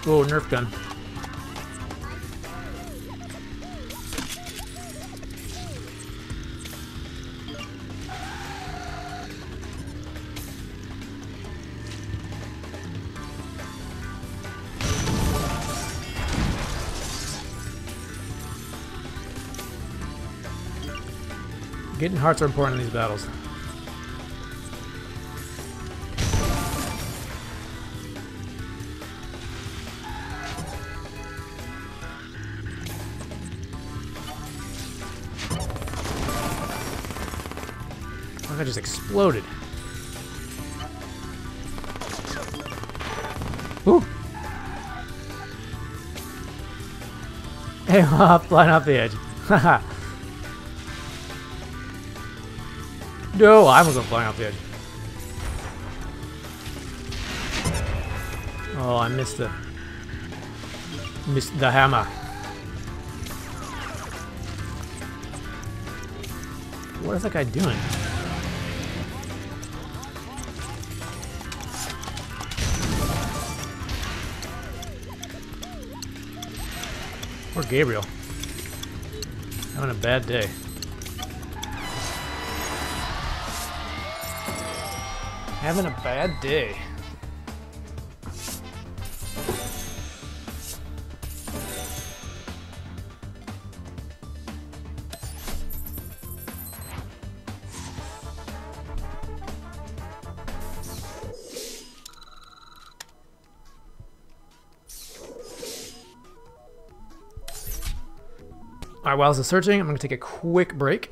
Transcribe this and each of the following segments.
Whoa, Nerf gun. Getting hearts are important in these battles. Oh, I just exploded. Woo! Hey, flying off the edge. Haha. No, I wasn't flying off the edge. Oh, I missed the hammer. What is that guy doing? Poor Gabriel. Having a bad day. Having a bad day. Alright, while this is searching, I'm going to take a quick break.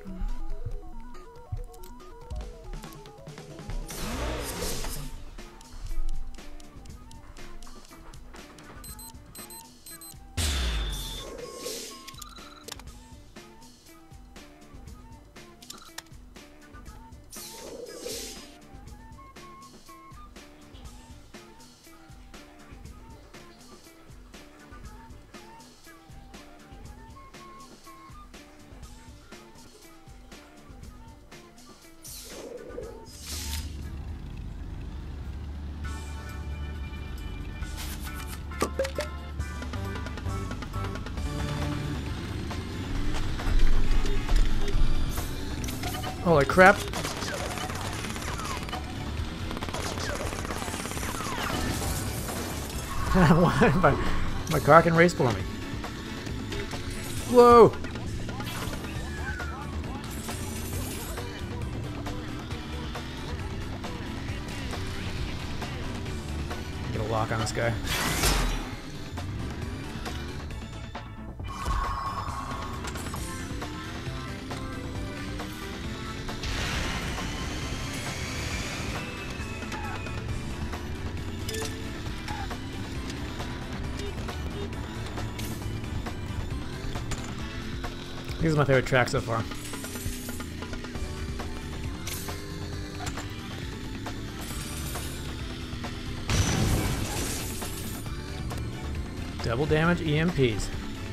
Holy crap. my car can race for me. Whoa! Get a lock on this guy. This is my favorite track so far. Double damage EMPs.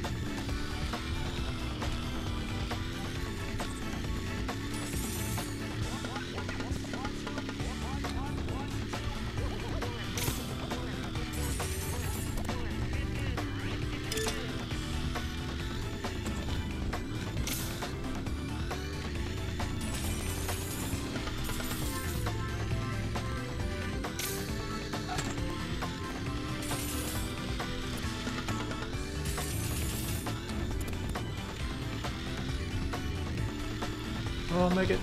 Oh, I'll make it.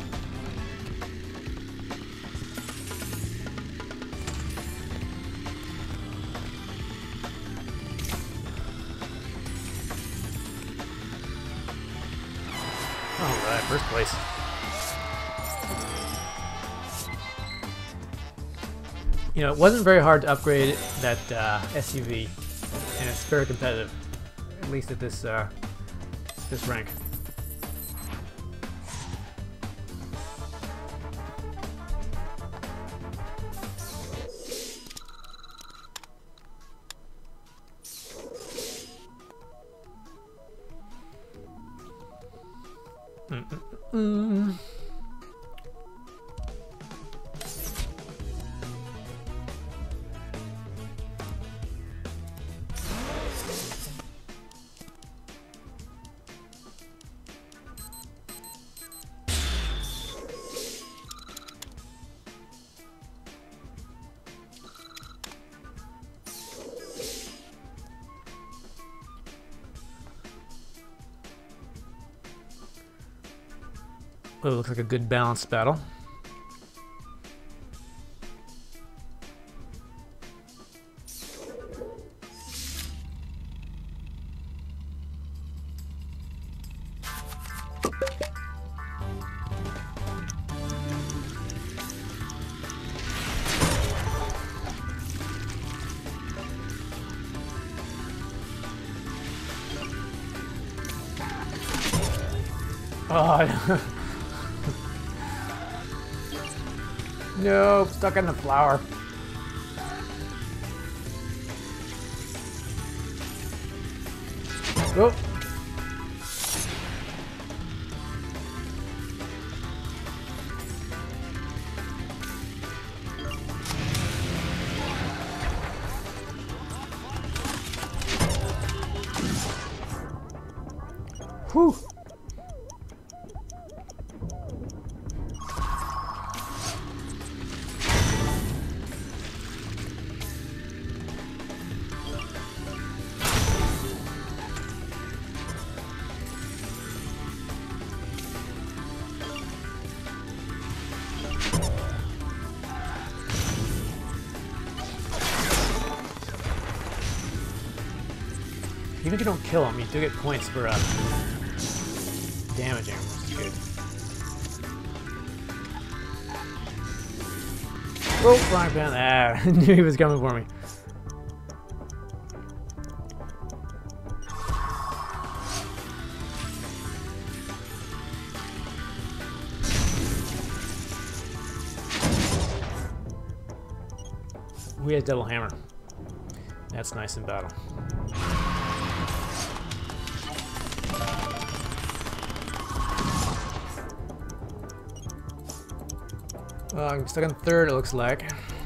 Alright, first place. You know, it wasn't very hard to upgrade that SUV, and it's very competitive, at least at this this rank. Oh, looks like a good balanced battle. Oh, no, stuck in the flower. Oh. Whew. Even if you don't kill him, you do get points for damaging him, which is good. Oh, frying pan! Ah, I knew he was coming for me. We had double hammer. That's nice in battle. I'm stuck on third, it looks like.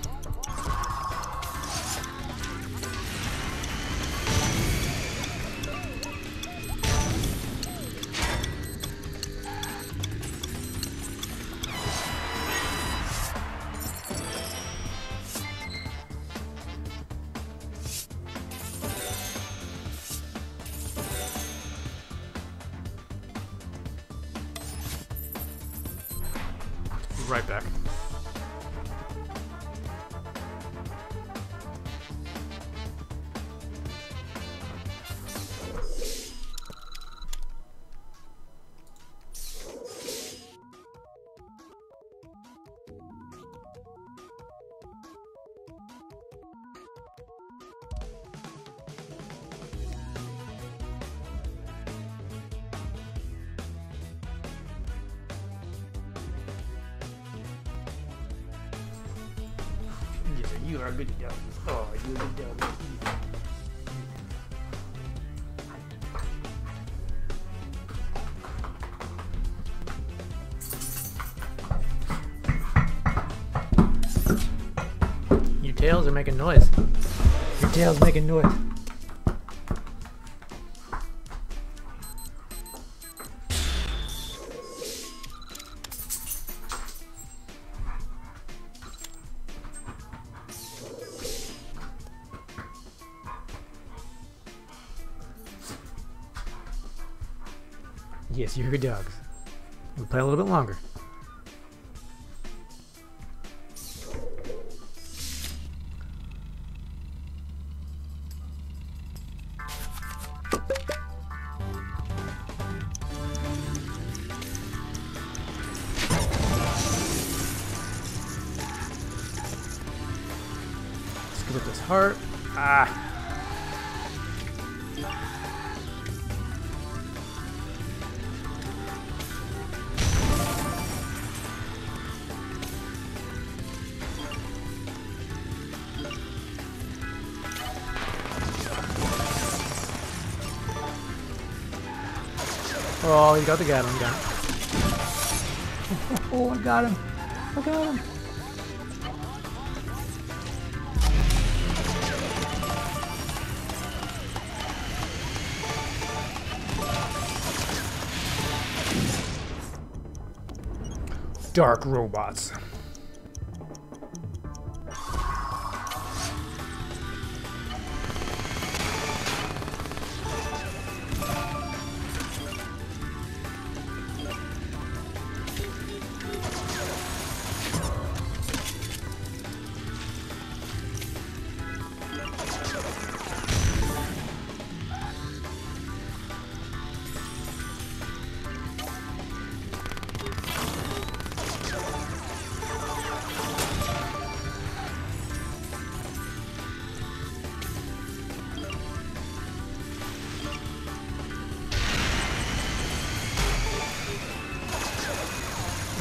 Right back. You are a good dog. Oh, you're a good dog. Your tails are making noise. Your tail's making noise. Yes, you're good dogs. We'll play a little bit longer. Let's give it this heart. Ah. Oh, you got the Gatling gun. Oh, I got him. I got him. Dark robots.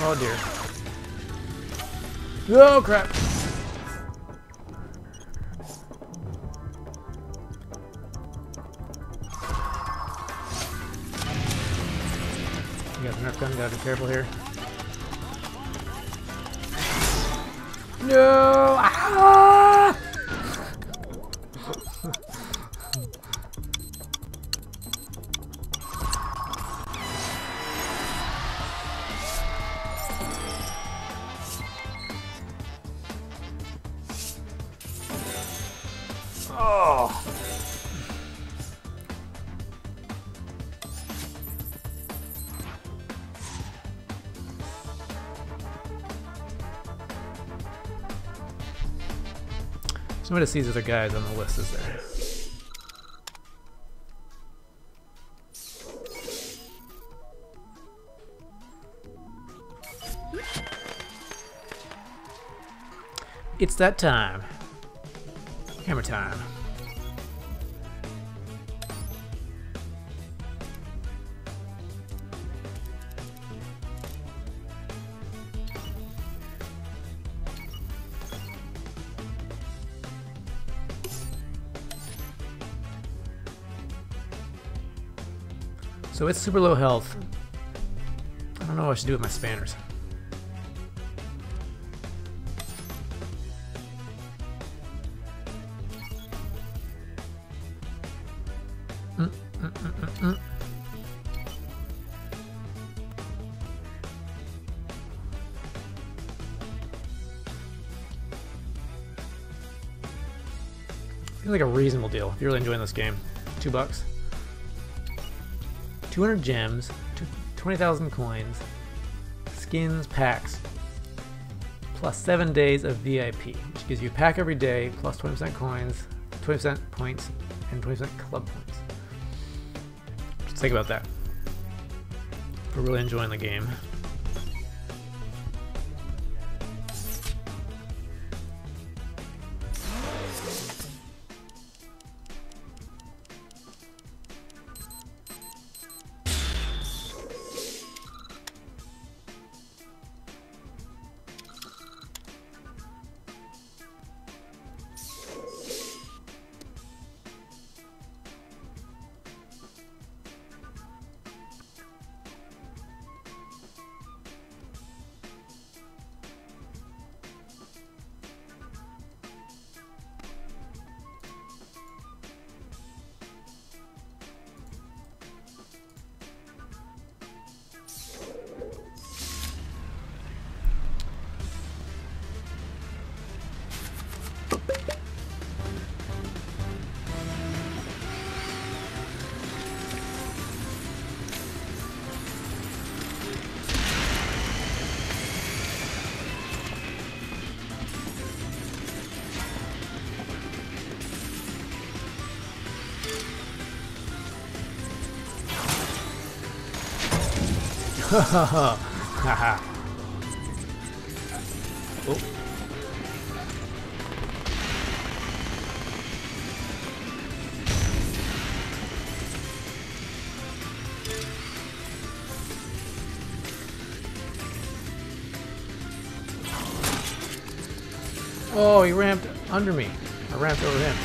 Oh dear. Oh crap! You got a Nerf gun, gotta be careful here. No! Ah! Oh! Somebody sees other guys on the list, is there? It's that time. Hammer time. So it's super low health. I don't know what I should do with my spanners. Seems like a reasonable deal if you're really enjoying this game. $2. 200 gems, 20,000 coins, skins, packs, plus 7 days of VIP, which gives you a pack every day, plus 20% coins, 20% points, and 20% club points. Just think about that. If we're really enjoying the game. Haha. Oh. Oh, he ramped under me. I ramped over him.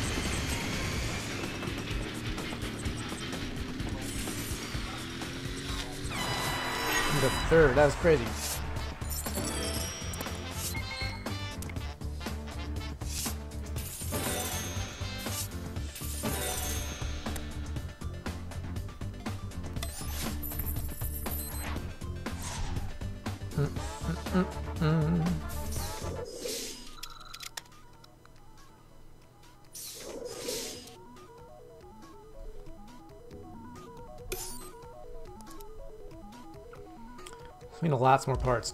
The third, that was crazy. I mean, lots more parts.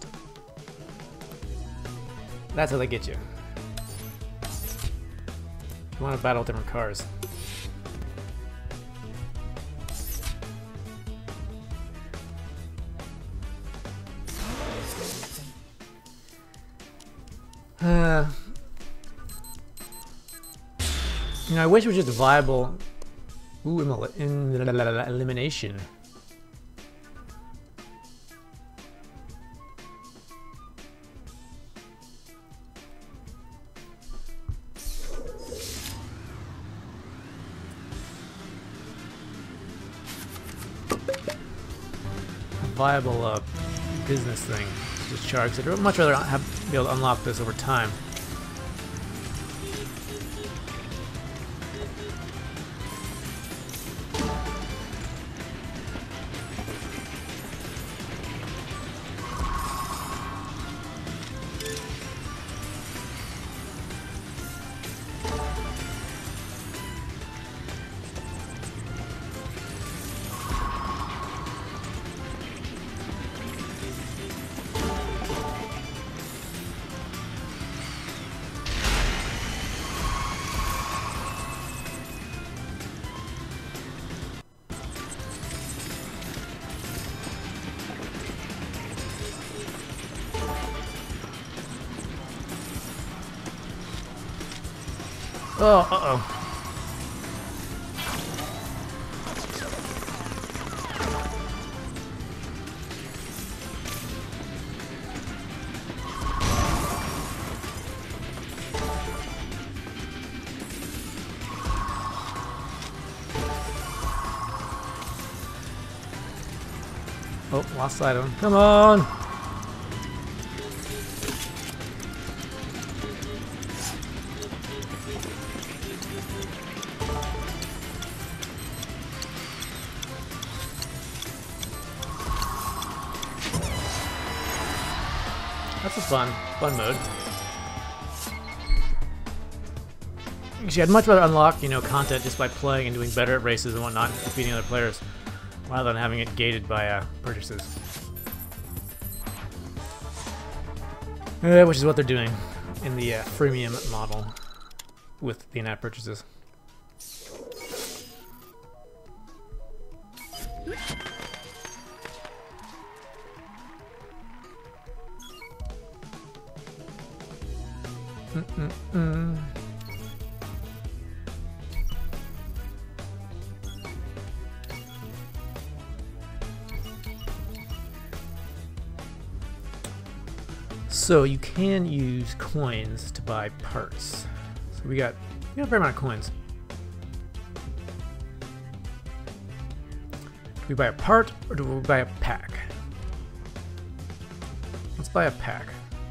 That's how they get you. You want to battle different cars. You know, I wish it was just viable. Ooh, elimination. viable business thing to charge. I'd much rather be able to unlock this over time. Oh, uh-oh. Oh, lost sight of him. Come on! That's a fun mode. Actually, I'd much rather unlock, you know, content just by playing and doing better at races and whatnot, defeating other players, rather than having it gated by purchases. Which is what they're doing in the freemium model with the in-app purchases. So you can use coins to buy parts. So we got a fair amount of coins. Do we buy a part or do we buy a pack? Let's buy a pack.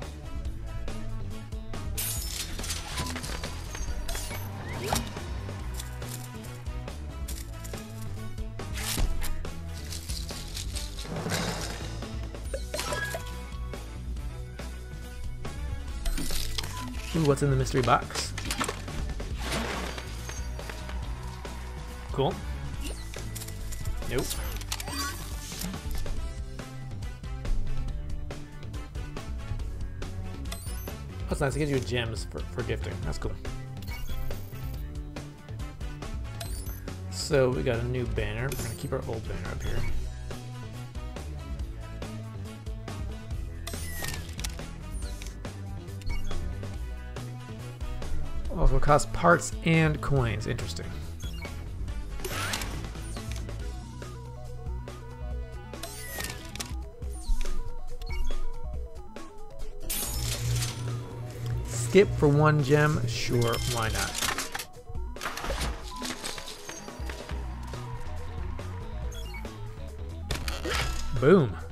Ooh, what's in the mystery box? Cool. Nope. That's nice. It gives you gems for gifting. That's cool. So we got a new banner. We're gonna keep our old banner up here. Also costs parts and coins. Interesting. Skip for 1 gem? Sure, why not? Boom.